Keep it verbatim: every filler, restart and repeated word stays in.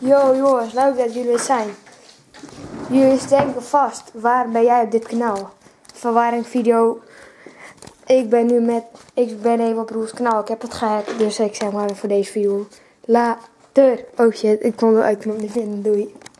Yo jongens, leuk dat jullie er zijn. Jullie denken vast, waar ben jij op dit kanaal? Verwarring video. Ik ben nu met, ik ben even op Roels kanaal. Ik heb het gehackt, dus ik zeg maar voor deze video. Later. Oh shit, ik kon de uitknop niet vinden. Doei.